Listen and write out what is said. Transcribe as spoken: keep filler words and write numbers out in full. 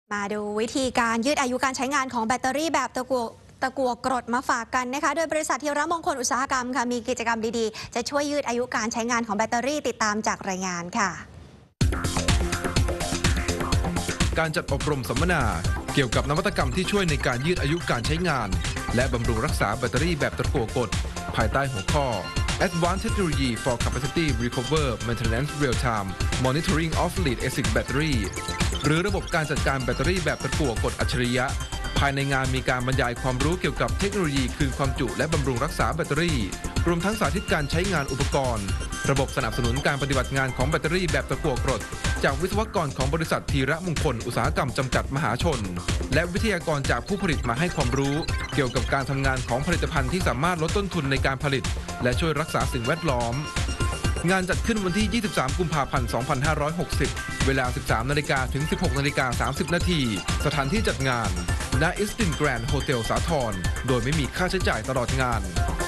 มาดูวิธีการยืดอายุการใช้งานของแบตเตอรี่แบบตะกั่วตะกั่วกรดมาฝากกันนะคะโดยบริษัทธีรมงคลอุตสาหกรรมค่ะมีกิจกรรมดีๆจะช่วยยืดอายุการใช้งานของแบตเตอรี่ติดตามจากรายงานค่ะการจัดอบรมสัมมนาเกี่ยวกับนวัตกรรมที่ช่วยในการยืดอายุการใช้งานและบำรุงรักษาแบตเตอรี่แบบตะกั่วกรดภายใต้หัวข้อ Advanced Technology for Capacity Recover Maintenance Real-Time Monitoring of Lead-Acid Battery หรือระบบการจัดการแบตเตอรี่แบบตะกั่วกรดอัจฉริยะภายในงานมีการบรรยายความรู้เกี่ยวกับเทคโนโลยีคืนความจุและบำรุงรักษาแบตเตอรี่รวมทั้งสาธิตการใช้งานอุปกรณ์ระบบสนับสนุนการปฏิบัติงานของแบตเตอรี่แบบตะกั่วกรดจากวิศวกรของบริษัทธีรมงคลอุตสาหกรรมจำกัดมหาชนและวิทยากรจากผู้ผลิตมาให้ความรู้เกี่ยวกับการทำงานของผลิตภัณฑ์ที่สามารถลดต้นทุนในการผลิตและช่วยรักษาสิ่งแวดล้อมงานจัดขึ้นวันที่ ยี่สิบสาม กุมภาพันธ์ สองพันห้าร้อยหกสิบ เวลา สิบสามนาฬิกา ถึง สิบหกนาฬิกาสามสิบ นาที สถานที่จัดงานณ อิสตินแกรนด์โฮเทลสาทรโดยไม่มีค่าใช้จ่ายตลอดงาน